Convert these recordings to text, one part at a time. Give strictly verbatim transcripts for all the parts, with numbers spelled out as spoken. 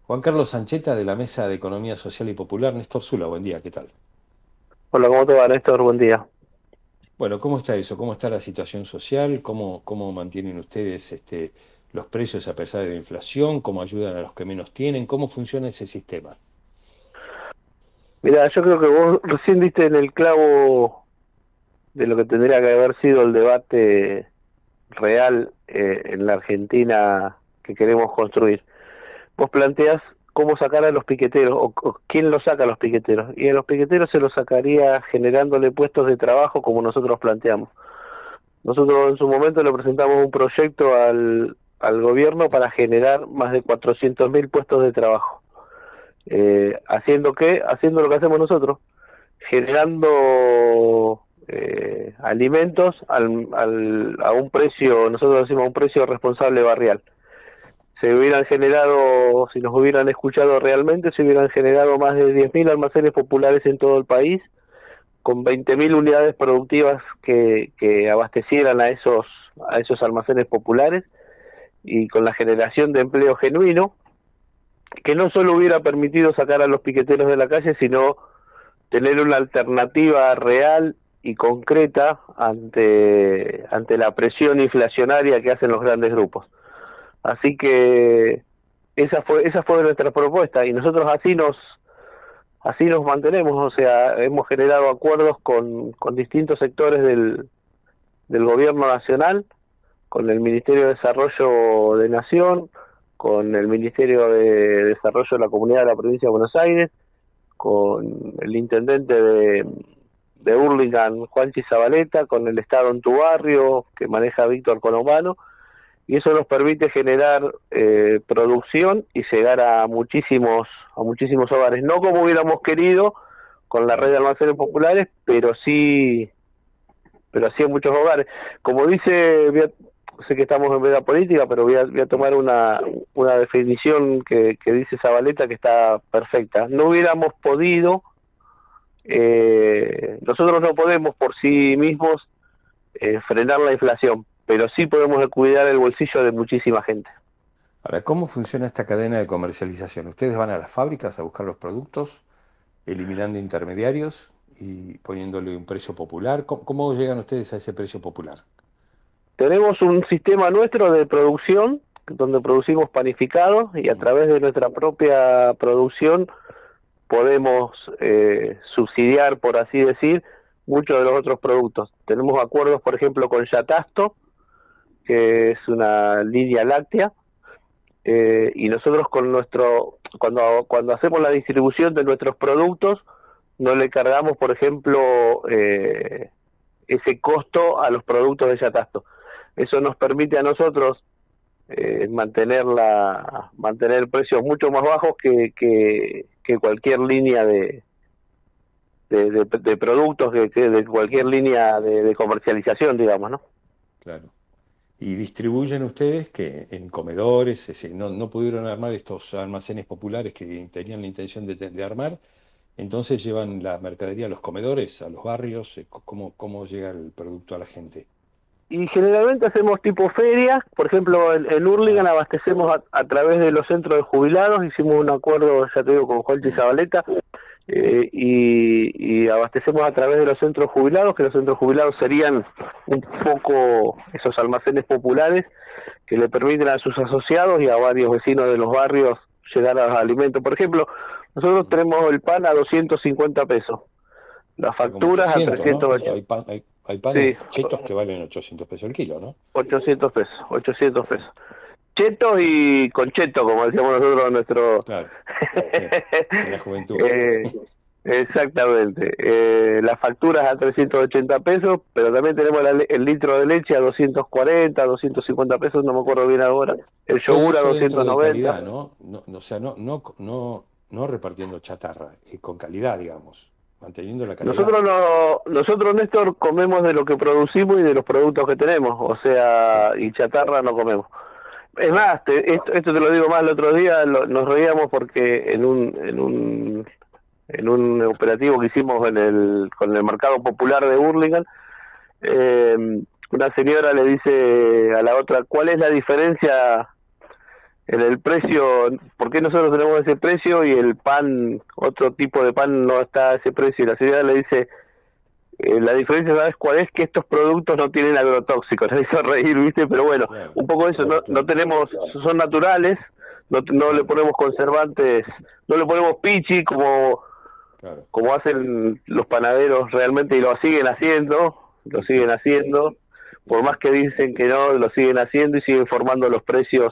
Juan Carlos Sancheta de la Mesa de Economía Social y Popular, Néstor Zula, buen día, ¿qué tal? Hola, ¿cómo te va, Néstor? Buen día. Bueno, ¿cómo está eso? ¿Cómo está la situación social? ¿Cómo, cómo mantienen ustedes este, los precios a pesar de la inflación? ¿Cómo ayudan a los que menos tienen? ¿Cómo funciona ese sistema? Mira, yo creo que vos recién diste en el clavo de lo que tendría que haber sido el debate real eh, en la Argentina que queremos construir. Vos planteás cómo sacar a los piqueteros, o, o quién los saca a los piqueteros, y a los piqueteros se los sacaría generándole puestos de trabajo como nosotros planteamos. Nosotros en su momento le presentamos un proyecto al, al gobierno para generar más de cuatrocientos mil puestos de trabajo. Eh, ¿Haciendo qué? Haciendo lo que hacemos nosotros, generando eh, alimentos al, al, a un precio, nosotros decimos a un precio responsable barrial. Se hubieran generado, si nos hubieran escuchado realmente, se hubieran generado más de diez mil almacenes populares en todo el país, con veinte mil unidades productivas que, que abastecieran a esos, a esos almacenes populares, y con la generación de empleo genuino, que no solo hubiera permitido sacar a los piqueteros de la calle, sino tener una alternativa real y concreta ante, ante la presión inflacionaria que hacen los grandes grupos. Así que esa fue esa fue nuestra propuesta, y nosotros así nos así nos mantenemos. O sea, hemos generado acuerdos con, con distintos sectores del, del gobierno nacional, con el Ministerio de Desarrollo de Nación, con el Ministerio de Desarrollo de la Comunidad de la Provincia de Buenos Aires, con el intendente de, de Hurlingham, Juanchi Zabaleta, con el Estado en tu barrio, que maneja Víctor Colomano, y eso nos permite generar eh, producción y llegar a muchísimos, a muchísimos hogares, no como hubiéramos querido con la red Claro. de almacenes populares, pero sí, pero sí en muchos hogares. Como dice, voy a, sé que estamos en veda política, pero voy a, voy a Mm. tomar una, una definición que, que dice Zabaleta, que está perfecta. No hubiéramos podido, eh, nosotros no podemos por sí mismos eh, frenar la inflación, pero sí podemos cuidar el bolsillo de muchísima gente. Ahora, ¿cómo funciona esta cadena de comercialización? ¿Ustedes van a las fábricas a buscar los productos, eliminando intermediarios y poniéndole un precio popular? ¿Cómo, cómo llegan ustedes a ese precio popular? Tenemos un sistema nuestro de producción, donde producimos panificados, y a Mm. través de nuestra propia producción podemos eh, subsidiar, por así decir, muchos de los otros productos. Tenemos acuerdos, por ejemplo, con Yatasto, que es una línea láctea, eh, y nosotros con nuestro, cuando, cuando hacemos la distribución de nuestros productos, no le cargamos, por ejemplo, eh, ese costo a los productos de Yatasto. Eso nos permite a nosotros eh, mantener la, mantener precios mucho más bajos que, que, que cualquier línea de, de, de, de productos, que, que de cualquier Mm. línea de, de comercialización, digamos, ¿no? Claro. Y distribuyen ustedes que en comedores, es decir, no, no pudieron armar estos almacenes populares que tenían la intención de, de armar, entonces llevan la mercadería a los comedores, a los barrios. eh, ¿cómo, cómo llega el producto a la gente? Y generalmente hacemos tipo ferias, por ejemplo, en, en Hurlingham Ah, abastecemos a, a través de los centros de jubilados, hicimos un acuerdo, ya te digo, con Juanchi mm, Zabaleta, eh, y, y abastecemos a través de los centros jubilados, que los centros jubilados serían un poco esos almacenes populares que le permiten a sus asociados y a varios vecinos de los barrios llegar a los alimentos. Por ejemplo, nosotros mm. tenemos el pan a doscientos cincuenta pesos, las Está como facturas a ochocientos, ¿no? trescientos Hay, ochenta, pan- hay, hay sí, panes chetos que valen ochocientos pesos el kilo, ¿no? ochocientos pesos, ochocientos pesos. Chetos y con cheto, como decíamos nosotros en nuestro... Claro, sí, en la juventud. eh, exactamente. Eh, las facturas a trescientos ochenta pesos, pero también tenemos la, el litro de leche a doscientos cuarenta, doscientos cincuenta pesos, no me acuerdo bien ahora. El Todo yogur a eso dentro doscientos de noventa calidad, ¿no? No, no, o sea, no, no, no, no repartiendo chatarra, y con calidad, digamos, manteniendo la calidad. Nosotros, no, nosotros, Néstor, comemos de lo que producimos y de los productos que tenemos, o Sí, sea, y chatarra no comemos. Es claro. más, te, esto, esto te lo digo más el otro día, lo, nos reíamos porque en un, en un en un operativo que hicimos en el con el mercado popular de Hurlingham, eh, una señora le dice a la otra, ¿cuál es la diferencia en el precio, ¿por qué nosotros tenemos ese precio y el pan, otro tipo de pan no está a ese precio? Y la señora le dice, eh, la diferencia, ¿sabes cuál es? Que estos productos no tienen agrotóxicos. Le hizo reír, ¿viste? Pero bueno, Claro, un poco eso, claro, no, claro, no tenemos, son naturales, no, no le claro, ponemos conservantes, no le ponemos pichi como, claro. como hacen los panaderos realmente, y lo siguen haciendo, lo Y siguen sí, haciendo, y por más sí. que dicen que no, lo siguen haciendo y siguen formando los precios,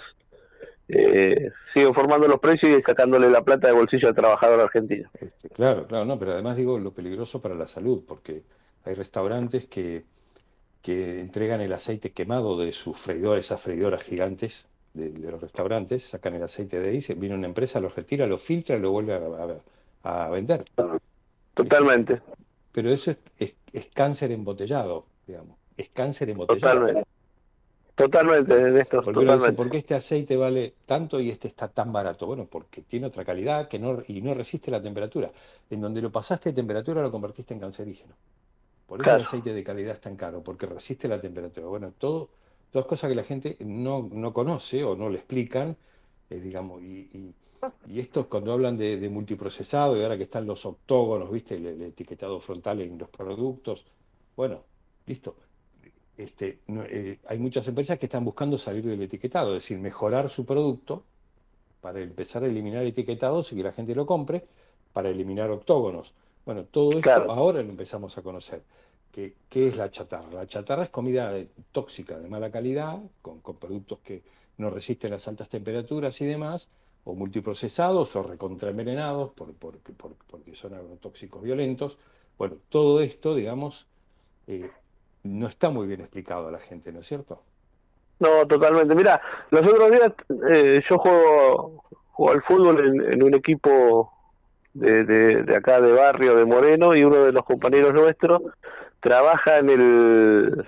eh, siguen formando los precios y sacándole la plata de bolsillo al trabajador argentino. Este, claro, claro, no, pero además digo lo peligroso para la salud, porque hay restaurantes que, que entregan el aceite quemado de sus freidoras, esas freidoras gigantes de, de los restaurantes, sacan el aceite de ahí, se viene una empresa, lo retira, lo filtra y lo vuelve a, a- a vender. Eso, Totalmente, pero eso es, es- es cáncer embotellado, digamos, es cáncer embotellado. totalmente, totalmente, Porque, Néstor, porque uno dice, totalmente. ¿por qué este aceite vale tanto y este está tan barato? Bueno, porque tiene otra calidad que no, y no resiste la temperatura. En donde lo pasaste de temperatura lo convertiste en cancerígeno. Por eso el Claro, aceite de calidad es tan caro, porque resiste la temperatura. Bueno, todo, todas cosas que la gente no, no conoce o no le explican, eh, digamos, y, y- y esto cuando hablan de, de multiprocesado y ahora que están los octógonos, ¿viste? El, el etiquetado frontal en los productos. Bueno, listo. Este, no, eh, hay muchas empresas que están buscando salir del etiquetado, es decir, mejorar su producto para empezar a eliminar etiquetados y que la gente lo compre, para eliminar octógonos. Bueno, todo esto claro, ahora lo empezamos a conocer. ¿Qué, qué es la chatarra? La chatarra es comida eh, tóxica, de mala calidad, con, con productos que no resisten las altas temperaturas y demás, o multiprocesados o recontraenvenenados por, por- por- porque son agrotóxicos violentos. Bueno, todo esto, digamos, eh, no está muy bien explicado a la gente, ¿no es cierto? no, totalmente. Mira, los otros días eh, yo juego, juego al fútbol en, en un equipo de, de, de acá de barrio de Moreno, y uno de los Ujú. compañeros nuestros trabaja en el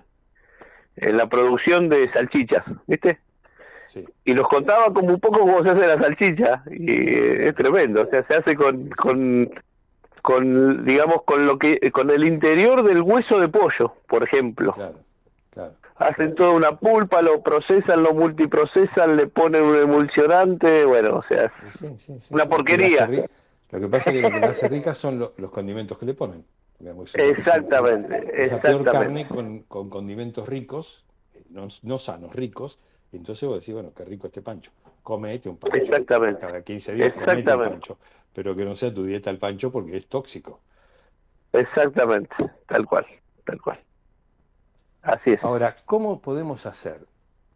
en la producción de salchichas, ¿viste? Sí, Y nos contaba como un poco cómo se hace la salchicha, y eh, es claro. tremendo, o sea, se hace con, Y sí, con con digamos con lo que con el interior del hueso de pollo, por ejemplo. claro, claro, Hacen claro. toda una pulpa, lo procesan, lo multiprocesan, le ponen un emulsionante, bueno, o sea, es Y sí, sí, sí, una sí. Lo que la hace porquería. ri- Lo que pasa es que lo que la hace rica son lo- los condimentos que le ponen. Digamos, es, una- es, un- es- Exactamente, es la peor exactamente, carne con, con condimentos ricos, eh, no, no sanos, ricos. Y entonces vos decís, bueno, qué rico este pancho. Comete un pancho. exactamente, Cada quince días comete un exactamente, pancho. Pero que no sea tu dieta el pancho porque es tóxico. exactamente, tal cual, tal cual. Así es. Ahora, ¿cómo podemos hacer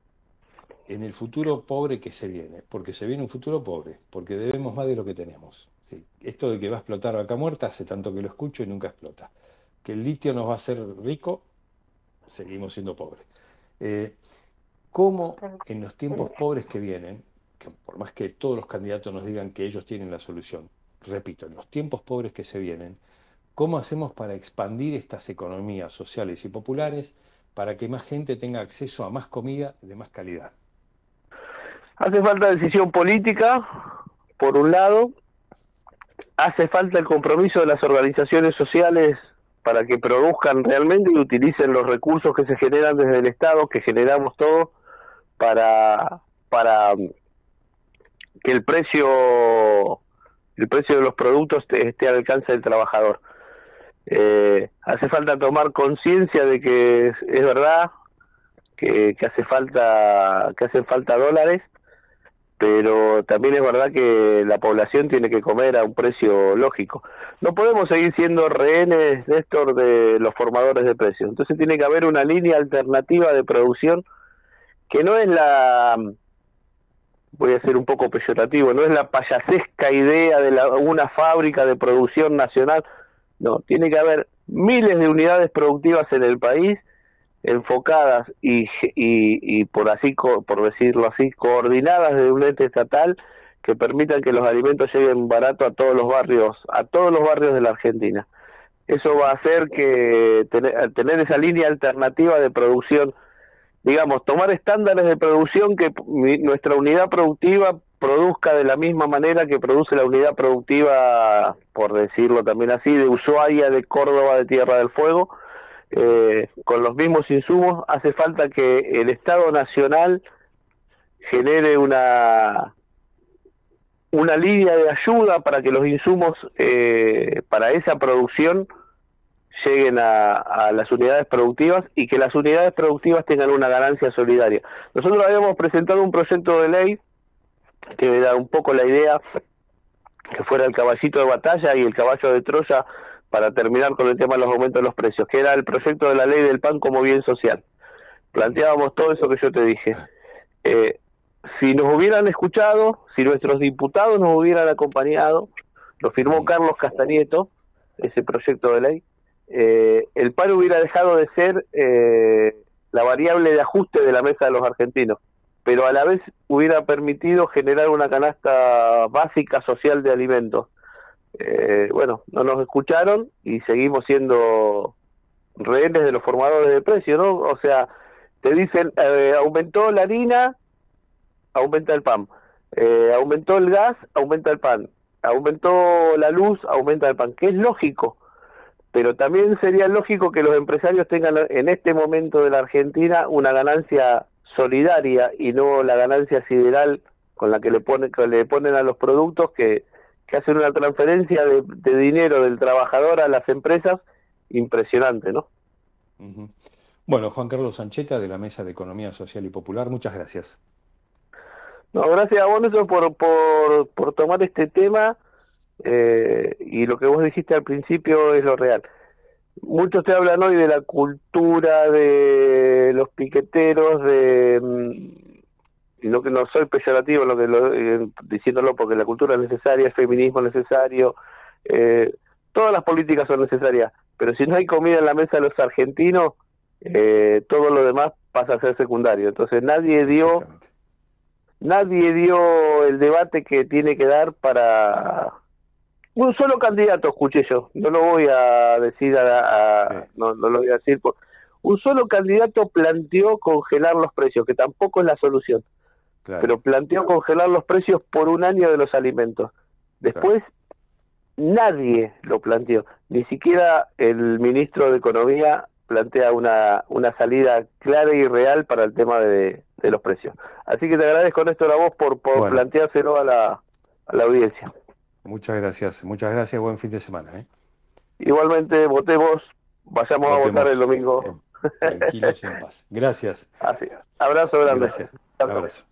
en el futuro pobre que se viene? Porque se viene un futuro pobre, porque debemos más de lo que tenemos. ¿Sí? Esto de que va a explotar vaca muerta, hace tanto que lo escucho y nunca explota. Que el litio nos va a hacer rico, seguimos siendo pobres. Eh, ¿Cómo en los tiempos pobres que vienen, que por más que todos los candidatos nos digan que ellos tienen la solución, repito, en los tiempos pobres que se vienen, cómo hacemos para expandir estas economías sociales y populares para que más gente tenga acceso a más comida de más calidad? Hace falta decisión política, por un lado, hace falta el compromiso de las organizaciones sociales para que produzcan realmente y utilicen los recursos que se generan desde el Estado, que generamos todos, para, para que el precio el precio de los productos esté al alcance del trabajador. Eh, hace falta tomar conciencia de que es, es verdad que, que hace falta que hacen falta dólares, pero también es verdad que la población tiene que comer a un precio lógico. No podemos seguir siendo rehenes, Néstor, de los formadores de precios. Entonces tiene que haber una línea alternativa de producción que no es la, voy a ser un poco peyorativo, no es la payasesca idea de la, una fábrica de producción nacional. No, tiene que haber miles de unidades productivas en el país enfocadas y, y, y por así por decirlo así coordinadas de un ente estatal que permitan que los alimentos lleguen barato a todos los barrios a todos los barrios de la Argentina. Eso va a Ujú. hacer que tener, tener esa línea alternativa de producción, digamos, tomar estándares de producción que mi, nuestra unidad productiva produzca de la misma manera que produce la unidad productiva, por decirlo también así, de Ushuaia, de Córdoba, de Tierra del Fuego, Ujú. eh, con los mismos insumos. Hace falta que el Estado Nacional genere una una línea de ayuda para que los insumos eh, para esa producción lleguen a, a las unidades productivas y que las unidades productivas tengan una ganancia solidaria. Nosotros habíamos presentado un proyecto de ley que da un poco la idea que fuera el caballito de batalla y el caballo de Troya para terminar con el tema de los aumentos de los precios, que era el proyecto de la ley del pan como bien social. Planteábamos todo eso que yo te dije. Eh, si nos hubieran escuchado, si nuestros diputados nos hubieran acompañado, lo firmó Carlos Castañeto, ese proyecto de ley, eh, el pan hubiera dejado de ser eh, la variable de ajuste de la mesa de los argentinos, pero a la vez hubiera permitido generar una canasta básica social de alimentos. Eh, bueno, no nos escucharon y seguimos siendo rehenes de los formadores de precios, ¿no? O sea, te dicen, eh, aumentó la harina, aumenta el pan, eh, aumentó el gas, aumenta el pan, aumentó la luz, aumenta el pan, que es lógico, pero también sería lógico que los empresarios tengan en este momento de la Argentina una ganancia solidaria y no la ganancia sideral con la que le ponen, que le ponen a los productos, que, que hacen una transferencia de, de dinero del trabajador a las empresas impresionante, ¿no? Uh-huh. Bueno, Juan Carlos Sancheta, de la Mesa de Economía Social y Popular, muchas gracias. No, gracias a vos, Nelson, por, por, por tomar este tema, eh, y lo que vos dijiste al principio es lo real. Muchos te hablan hoy de la cultura de los piqueteros, de y no que no soy peyorativo lo que lo, eh, diciéndolo, porque la cultura es necesaria, el feminismo es necesario, eh, todas las políticas son necesarias, pero si no hay comida en la mesa de los argentinos, eh, todo lo demás pasa a ser secundario. Entonces nadie dio nadie dio el debate que tiene que dar para un solo candidato. Escuché yo, no lo voy a decir a, a, sí. no, no lo voy a decir por, un solo candidato planteó congelar los precios, que tampoco es la solución, claro, pero planteó congelar los precios por un año de los alimentos. Después, claro, nadie lo planteó, ni siquiera el ministro de Economía plantea una, una salida clara y real para el tema de, de los precios. Así que te agradezco, Néstor, a vos por, por bueno. planteárselo a la, a la audiencia. Muchas gracias, muchas gracias, buen fin de semana. ¿eh? Igualmente, votemos, vayamos votemos a votar el domingo. En, tranquilos y en paz. Gracias. Así, abrazo grande. Gracias. Un abrazo.